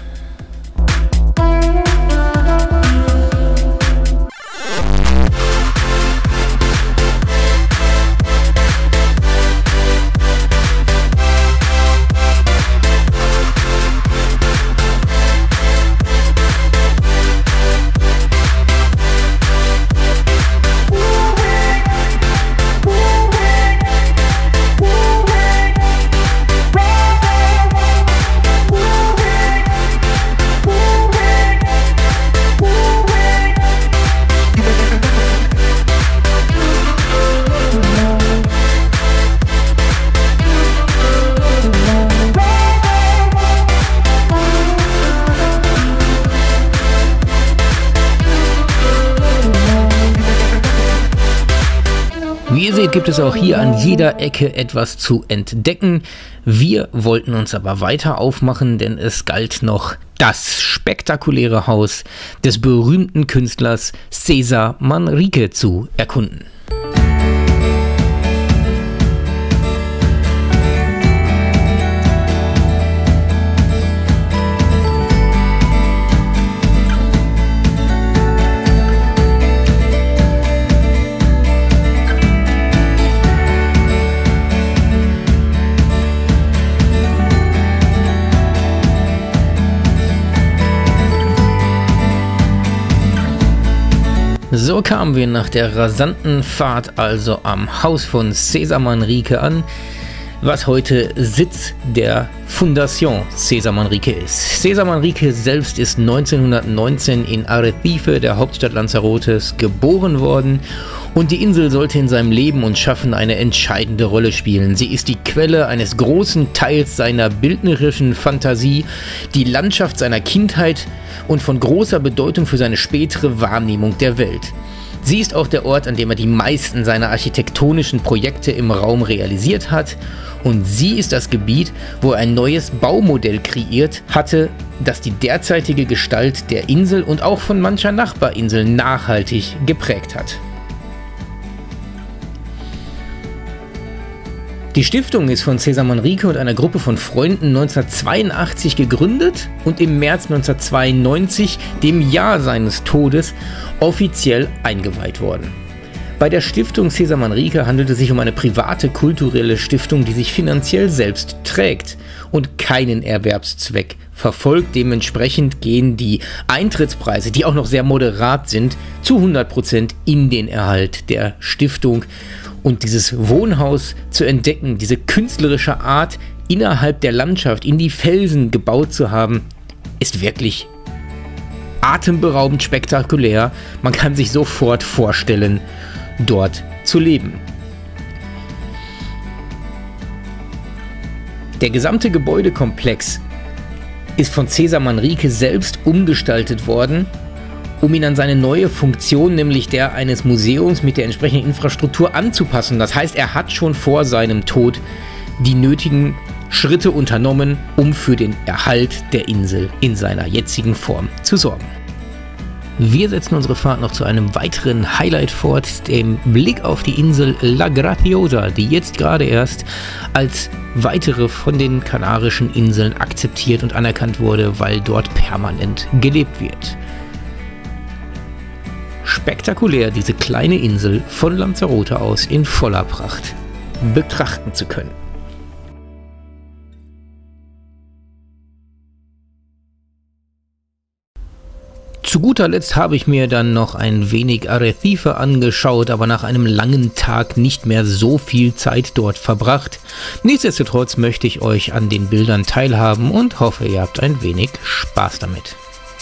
Wie ihr seht, gibt es auch hier an jeder Ecke etwas zu entdecken. Wir wollten uns aber weiter aufmachen, denn es galt noch das spektakuläre Haus des berühmten Künstlers César Manrique zu erkunden. So kamen wir nach der rasanten Fahrt also am Haus von César Manrique an, was heute Sitz der Fundación César Manrique ist. César Manrique selbst ist neunzehnhundertneunzehn in Arrecife, der Hauptstadt Lanzarotes, geboren worden und die Insel sollte in seinem Leben und Schaffen eine entscheidende Rolle spielen. Sie ist die Quelle eines großen Teils seiner bildnerischen Fantasie, die Landschaft seiner Kindheit und von großer Bedeutung für seine spätere Wahrnehmung der Welt. Sie ist auch der Ort, an dem er die meisten seiner architektonischen Projekte im Raum realisiert hat, und sie ist das Gebiet, wo er ein neues Baumodell kreiert hatte, das die derzeitige Gestalt der Insel und auch von mancher Nachbarinsel nachhaltig geprägt hat. Die Stiftung ist von César Manrique und einer Gruppe von Freunden neunzehnhundertzweiundachtzig gegründet und im März neunzehnhundertzweiundneunzig, dem Jahr seines Todes, offiziell eingeweiht worden. Bei der Stiftung César Manrique handelt es sich um eine private kulturelle Stiftung, die sich finanziell selbst trägt und keinen Erwerbszweck verfolgt. Dementsprechend gehen die Eintrittspreise, die auch noch sehr moderat sind, zu hundert Prozent in den Erhalt der Stiftung. Und dieses Wohnhaus zu entdecken, diese künstlerische Art innerhalb der Landschaft in die Felsen gebaut zu haben, ist wirklich atemberaubend spektakulär. Man kann sich sofort vorstellen, dort zu leben. Der gesamte Gebäudekomplex ist von César Manrique selbst umgestaltet worden, um ihn an seine neue Funktion, nämlich der eines Museums mit der entsprechenden Infrastruktur, anzupassen. Das heißt, er hat schon vor seinem Tod die nötigen Schritte unternommen, um für den Erhalt der Insel in seiner jetzigen Form zu sorgen. Wir setzen unsere Fahrt noch zu einem weiteren Highlight fort, dem Blick auf die Insel La Graciosa, die jetzt gerade erst als weitere von den Kanarischen Inseln akzeptiert und anerkannt wurde, weil dort permanent gelebt wird. Spektakulär, diese kleine Insel von Lanzarote aus in voller Pracht betrachten zu können. Zu guter Letzt habe ich mir dann noch ein wenig Arrecife angeschaut, aber nach einem langen Tag nicht mehr so viel Zeit dort verbracht. Nichtsdestotrotz möchte ich euch an den Bildern teilhaben und hoffe, ihr habt ein wenig Spaß damit.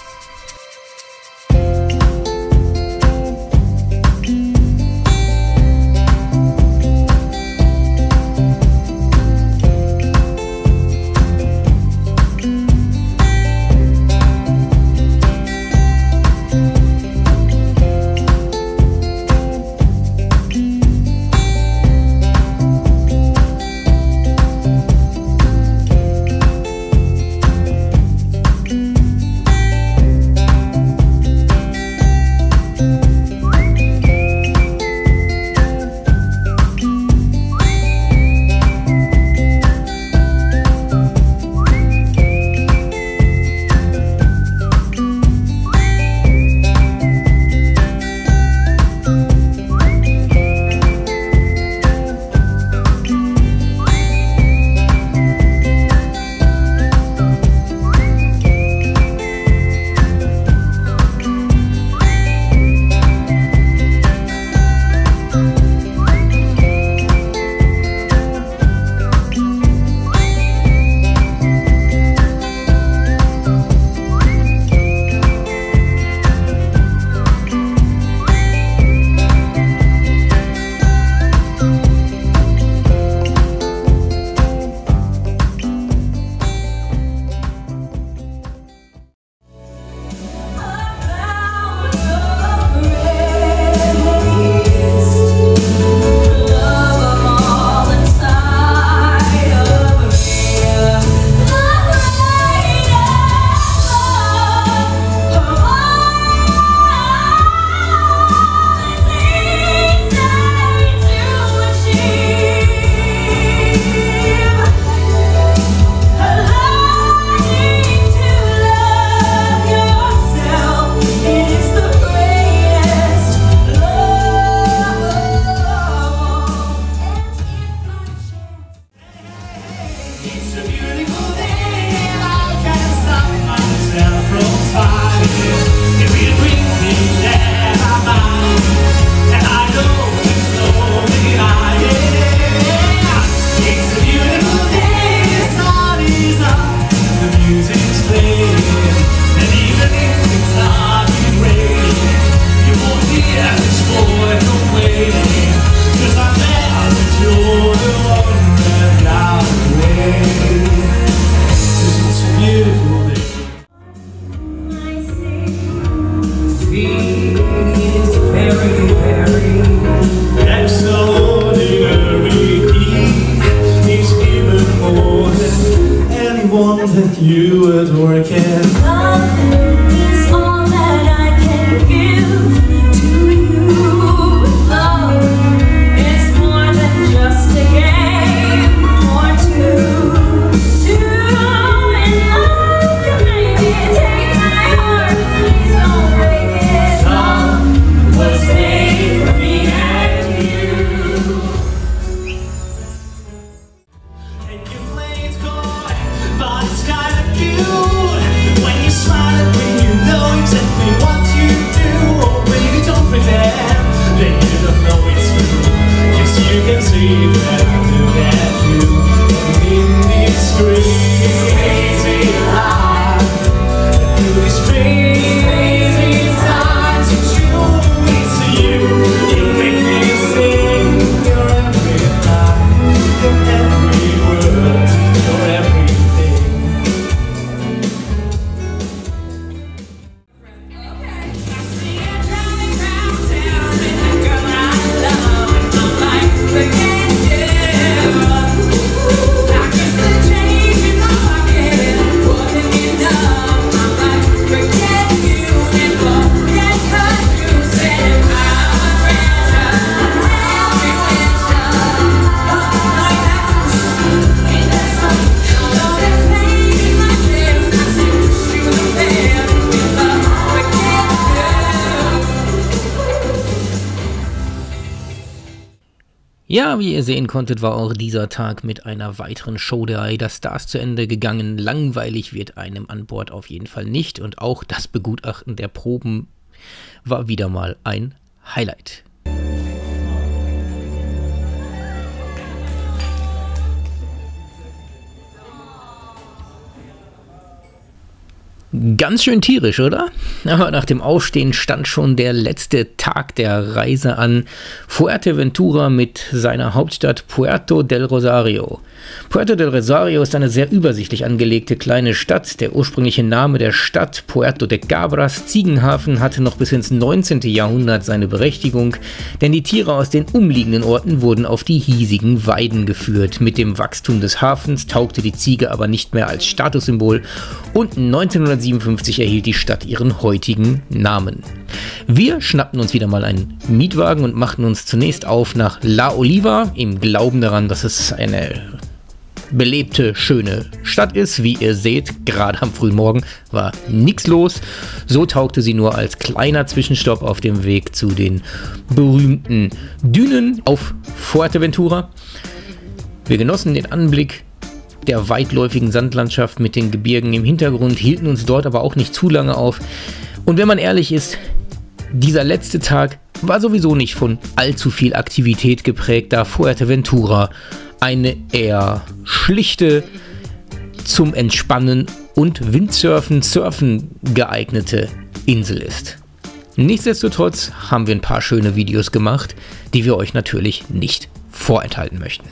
That you adore can. Love is all that I can give to you. Love is more than just a game or two. Two in love can make it. Take my heart, please don't break it. Love was made for me and you. And you play it coy, but it's kinda cute when you smile at me, you know. Ja, wie ihr sehen konntet, war auch dieser Tag mit einer weiteren Show der AIDA Stars zu Ende gegangen. Langweilig wird einem an Bord auf jeden Fall nicht und auch das Begutachten der Proben war wieder mal ein Highlight. Ganz schön tierisch, oder? Aber nach dem Aufstehen stand schon der letzte Tag der Reise an. Fuerteventura mit seiner Hauptstadt Puerto del Rosario. Puerto del Rosario ist eine sehr übersichtlich angelegte kleine Stadt. Der ursprüngliche Name der Stadt, Puerto de Cabras, Ziegenhafen, hatte noch bis ins neunzehnte Jahrhundert seine Berechtigung, denn die Tiere aus den umliegenden Orten wurden auf die hiesigen Weiden geführt. Mit dem Wachstum des Hafens taugte die Ziege aber nicht mehr als Statussymbol und neunzehnhundertsiebenundfünfzig erhielt die Stadt ihren heutigen Namen. Wir schnappten uns wieder mal einen Mietwagen und machten uns zunächst auf nach La Oliva, im Glauben daran, dass es eine belebte, schöne Stadt ist. Wie ihr seht, gerade am frühen Morgen war nichts los. So taugte sie nur als kleiner Zwischenstopp auf dem Weg zu den berühmten Dünen auf Fuerteventura. Wir genossen den Anblick der weitläufigen Sandlandschaft mit den Gebirgen im Hintergrund, hielten uns dort aber auch nicht zu lange auf. Und wenn man ehrlich ist, dieser letzte Tag war sowieso nicht von allzu viel Aktivität geprägt, da Fuerteventura eine eher schlichte, zum Entspannen und Windsurfen, Surfen geeignete Insel ist. Nichtsdestotrotz haben wir ein paar schöne Videos gemacht, die wir euch natürlich nicht vorenthalten möchten.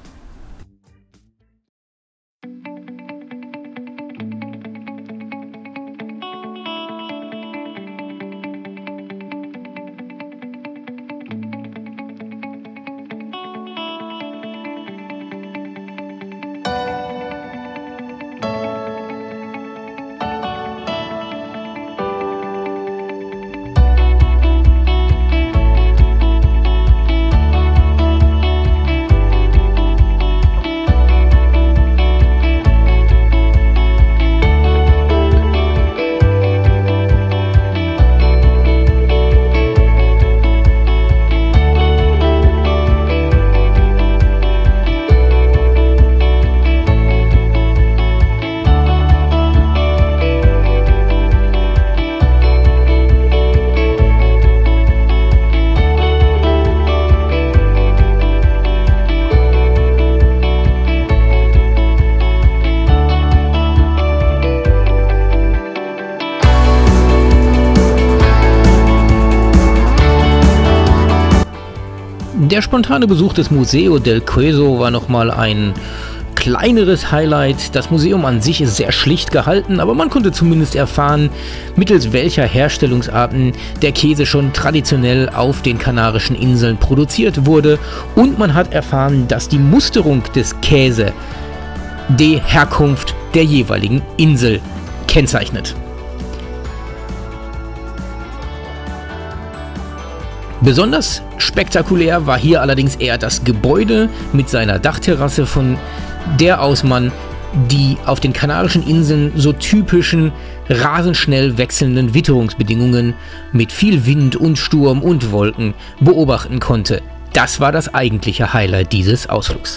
Der spontane Besuch des Museo del Queso war nochmal ein kleineres Highlight. Das Museum an sich ist sehr schlicht gehalten, aber man konnte zumindest erfahren, mittels welcher Herstellungsarten der Käse schon traditionell auf den Kanarischen Inseln produziert wurde, und man hat erfahren, dass die Musterung des Käse die Herkunft der jeweiligen Insel kennzeichnet. Besonders spektakulär war hier allerdings eher das Gebäude mit seiner Dachterrasse, von der aus man die auf den Kanarischen Inseln so typischen, rasend schnell wechselnden Witterungsbedingungen mit viel Wind und Sturm und Wolken beobachten konnte. Das war das eigentliche Highlight dieses Ausflugs.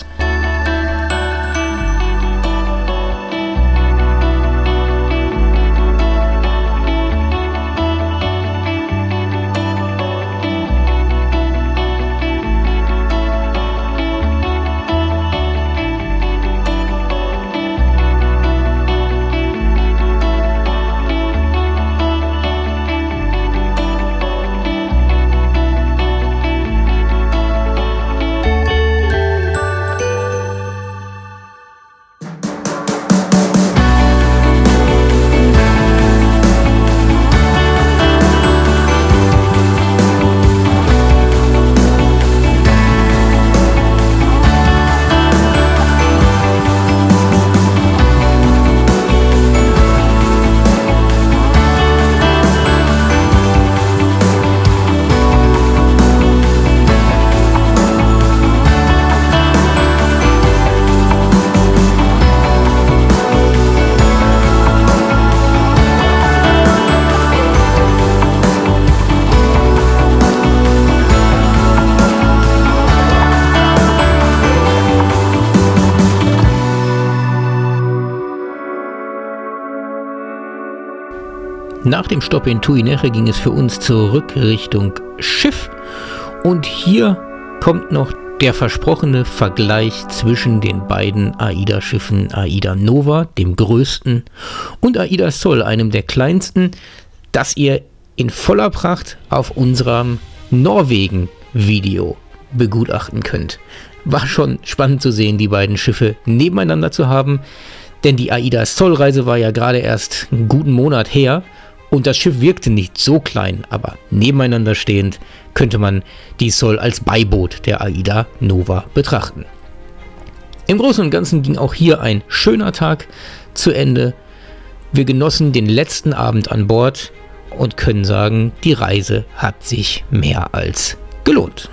Nach dem Stopp in Tuineje ging es für uns zurück Richtung Schiff. Und hier kommt noch der versprochene Vergleich zwischen den beiden AIDA-Schiffen AIDA Nova, dem größten, und AIDA Sol, einem der kleinsten, das ihr in voller Pracht auf unserem Norwegen-Video begutachten könnt. War schon spannend zu sehen, die beiden Schiffe nebeneinander zu haben, denn die AIDA Sol-Reise war ja gerade erst einen guten Monat her und das Schiff wirkte nicht so klein, aber nebeneinander stehend könnte man die Sol als Beiboot der AIDA Nova betrachten. Im Großen und Ganzen ging auch hier ein schöner Tag zu Ende. Wir genossen den letzten Abend an Bord und können sagen, die Reise hat sich mehr als gelohnt.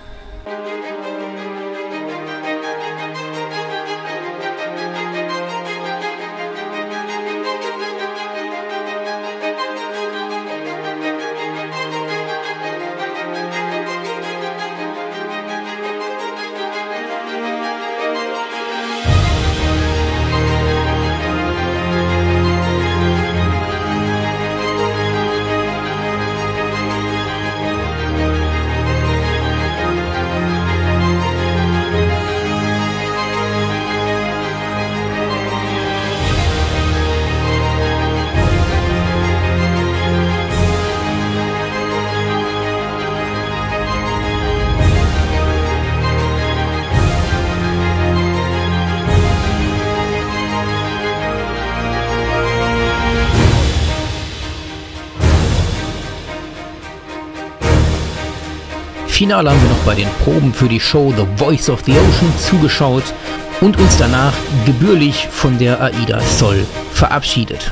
Finale haben wir noch bei den Proben für die Show The Voice of the Ocean zugeschaut und uns danach gebührlich von der AIDA Sol verabschiedet.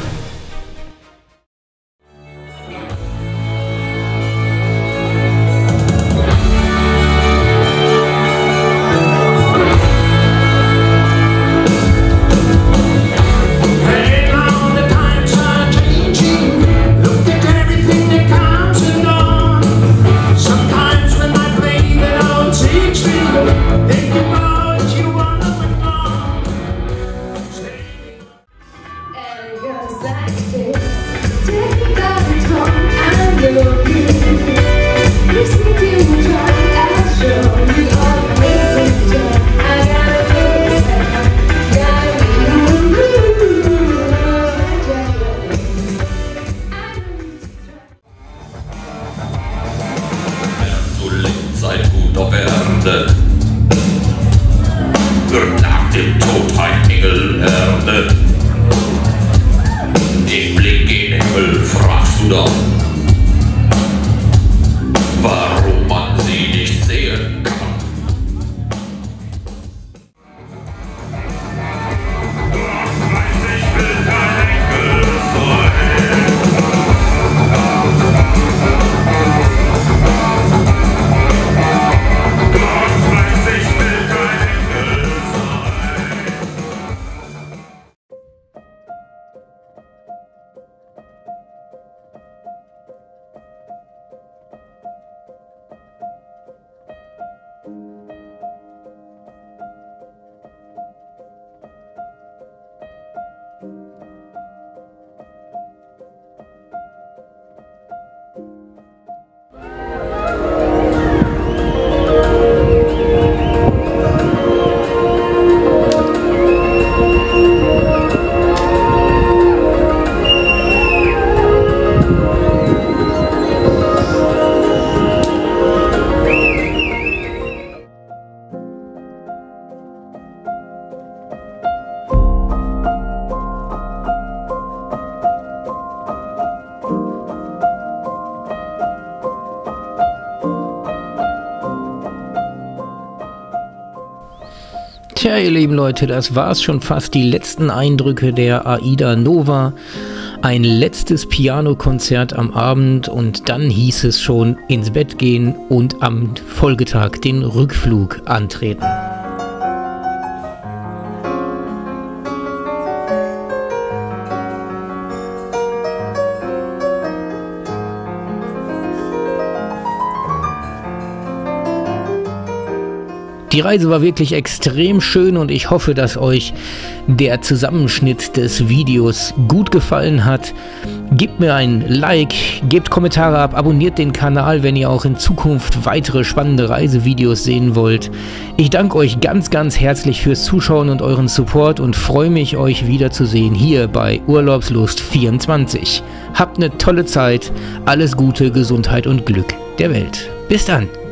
Seid gut auf Erde, wird nach dem Tod ein Engel Erde. Den Blick in den Himmel fragst du doch, warum man sie nicht sehen kann. Tja, ihr lieben Leute, das war's schon fast. Die letzten Eindrücke der AIDA Nova. Ein letztes Pianokonzert am Abend und dann hieß es schon ins Bett gehen und am Folgetag den Rückflug antreten. Die Reise war wirklich extrem schön und ich hoffe, dass euch der Zusammenschnitt des Videos gut gefallen hat. Gebt mir ein Like, gebt Kommentare ab, abonniert den Kanal, wenn ihr auch in Zukunft weitere spannende Reisevideos sehen wollt. Ich danke euch ganz, ganz herzlich fürs Zuschauen und euren Support und freue mich, euch wiederzusehen hier bei Urlaubslust vierundzwanzig. Habt eine tolle Zeit, alles Gute, Gesundheit und Glück der Welt. Bis dann!